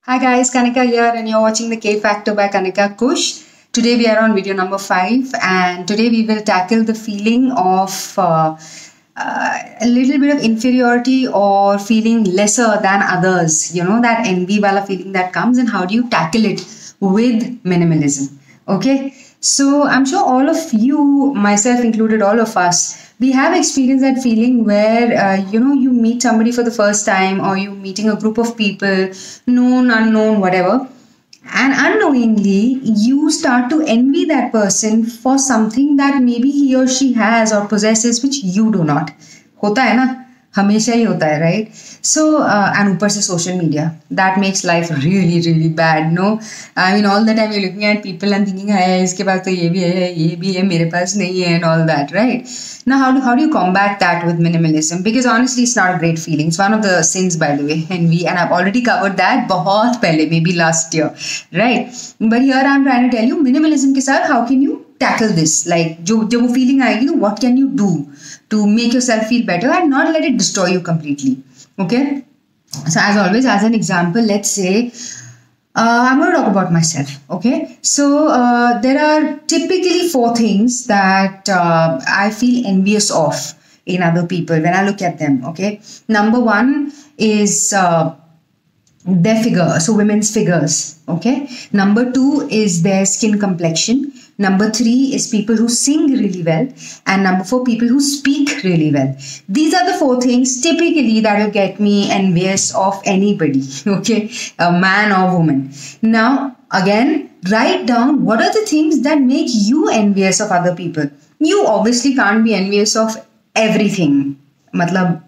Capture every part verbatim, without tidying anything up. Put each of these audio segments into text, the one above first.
Hi guys, Kanika here and you're watching the K Factor by Kanika Kush. Today we are on video number five and today we will tackle the feeling of uh, uh, a little bit of inferiority or feeling lesser than others. You know, that envy wala feeling that comes, and how do you tackle it with minimalism. Okay, so I'm sure all of you, myself included, all of us, we have experienced that feeling where uh, you know, you meet somebody for the first time, or you meeting a group of people, known, unknown, whatever, and unknowingly you start to envy that person for something that maybe he or she has or possesses which you do not. होता है ना, हमेशा ही होता है, right? So uh, and ऊपर से social media, that makes life really really bad. No, I mean, all the time you're looking at people and thinking, hey, इसके पास तो ये भी है, ये भी है, मेरे पास नहीं है, and all that, right? Now how do how do you combat that with minimalism? Because honestly, it's not a great feeling. It's one of the sins, by the way, envy, and I've already covered that बहुत पहले, maybe last year, right? But here I'm trying to tell you, minimalism के साथ how can you tackle this? Like, जो जब वो feeling आएगी, तो what can you do to make yourself feel better and not let it destroy you completely? Okay, so as always, as an example, let's say uh, I'm going to talk about myself. Okay, so uh, there are typically four things that uh, I feel envious of in other people when I look at them. Okay, number one is uh, their figure, so women's figures. Okay, number two is their skin complexion. Number three is people who sing really well. And number four, people who speak really well. These are the four things typically that will get me envious of anybody, okay, a man or woman. Now, again, write down what are the things that make you envious of other people. You obviously can't be envious of everything. मतलब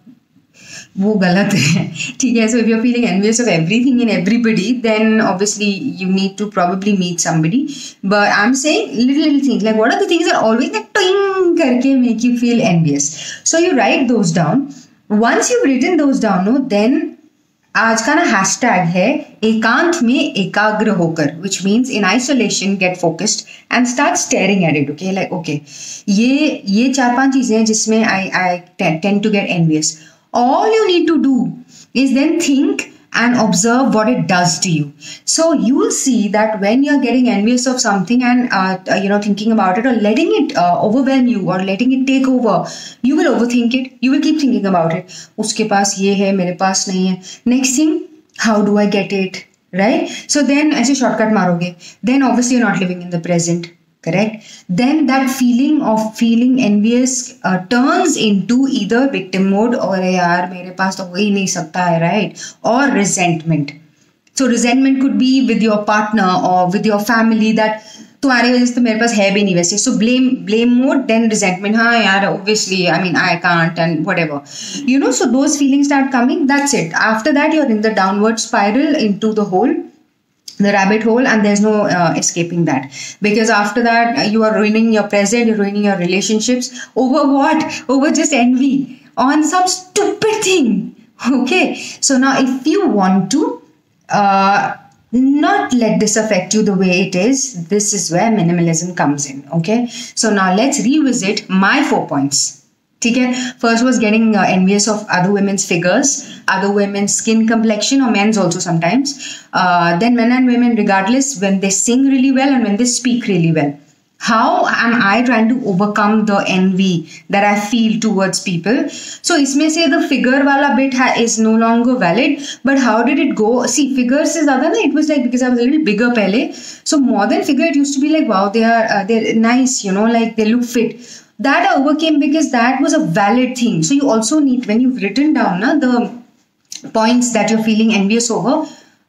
वो गलत है, ठीक है? So if you're feeling envious of everything in everybody, then obviously you need to probably meet somebody. But I'm saying little little things, like what are the things that always like ting करके make you feel envious. So you write those down. Once you've written those down, no, then आज का ना hashtag है एकांत में एकाग्र होकर, which means in isolation get focused and start staring at it. Okay, like okay, ये ये चार पांच चीजें हैं जिसमें I I tend to get envious. All you need to do is then think and observe what it does to you. So you will see that when you're getting envious of something and uh, uh, you know, thinking about it or letting it uh, overwhelm you or letting it take over, you will overthink it. You will keep thinking about it. उसके पास ये है, मेरे पास नहीं है. Next thing, how do I get it? Right? So then ऐसे shortcut मारोगे. Then obviously you're not living in the present. Correct? Then that feeling of feeling envious uh, turns into either victim mode or yaar mere paas to ho hi nahi sakta hai, right? Or resentment. So resentment could be with your partner or with your family that तुम्हारी वजह से तो मेरे पास है भी नहीं वैसे. So blame blame mode, then resentment. हाँ यार, obviously, I mean, I can't and whatever. You know, so those feelings start coming. That's it. After that, you're in the downward spiral into the hole. The rabbit hole, and there's no uh, escaping that, because after that uh, you are ruining your present, you're ruining your relationships over what? Over just envy on some stupid thing. Okay, so now if you want to uh, not let this affect you the way it is, this is where minimalism comes in. Okay, so now let's revisit my four points. Okay, first was getting uh, envious of other women's figures, other women's skin complexion, or men's also sometimes. Uh, then men and women, regardless, when they sing really well and when they speak really well. How am I trying to overcome the envy that I feel towards people? So, इसमें से the figure वाला bit is no longer valid. But how did it go? See, figures is other. It was like, because I was a little bigger पहले. So more than figure, it used to be like, wow, they are uh, they're nice, you know, like they look fit. That I overcame because that was a valid thing. So you also need, when you've written down na, the points that you're feeling envious over,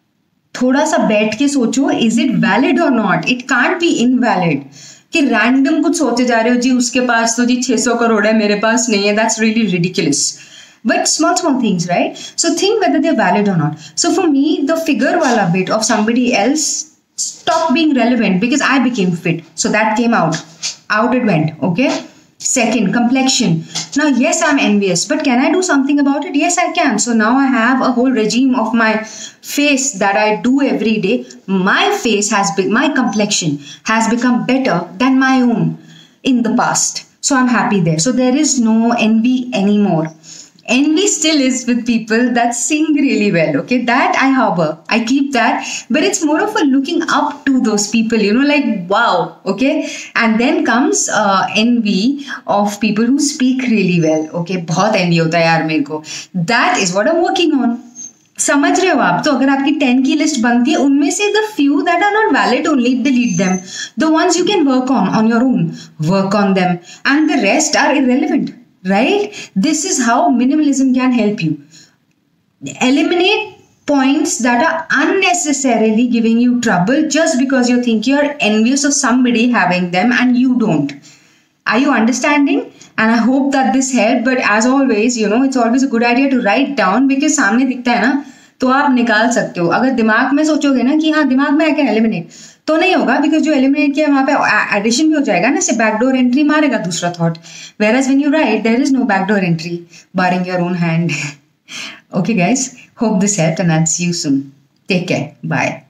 थोड़ा सा बैठ के सोचो, is it valid or not? It can't be invalid. कि random कुछ सोचे जा रहे हो जी, उसके पास तो जी छह सौ करोड़ है, मेरे पास नहीं है. That's really ridiculous. But small small things, right? So think whether they're valid or not. So for me, the figure wala bit of somebody else stopped being relevant because I became fit. So that came out. Out it went. Okay. Second, complexion. Now, yes, I'm envious, but can I do something about it? Yes, I can. So now I have a whole regime of my face that I do every day. My face has been, my complexion has become better than my own in the past. So I'm happy there. So there is no envy anymore. envy still is with people that sing really well. Okay, that I harbor, I keep that, but it's more of a looking up to those people, you know, like wow. Okay, and then comes uh, envy of people who speak really well. Okay, बहुत envy होता है यार मेरे को. That is what I'm working on. समझ रहे हो आप? तो अगर आपकी टेन की लिस्ट बनती है, उनमें से the few that are not valid only delete them. The ones you can work on on your own, work on them, and the rest are irrelevant. Right? This is how minimalism can help you. Eliminate points that are unnecessarily giving you trouble just because you think you're envious of somebody having them and you don't. Are you understanding? And I hope that this helped. But as always, you know, it's always a good idea to write down because सामने दिखता है ना, तो आप निकाल सकते हो. अगर दिमाग में सोचोगे ना कि हाँ दिमाग में I can eliminate, तो नहीं होगा, बिकॉज जो एलिमिनेट किया वहां पे एडिशन भी हो जाएगा ना, से बैकडोर एंट्री मारेगा दूसरा thought. Whereas when you write there is no backdoor entry barring your own hand. Okay guys, hope this helped and I see you soon. Take care, bye.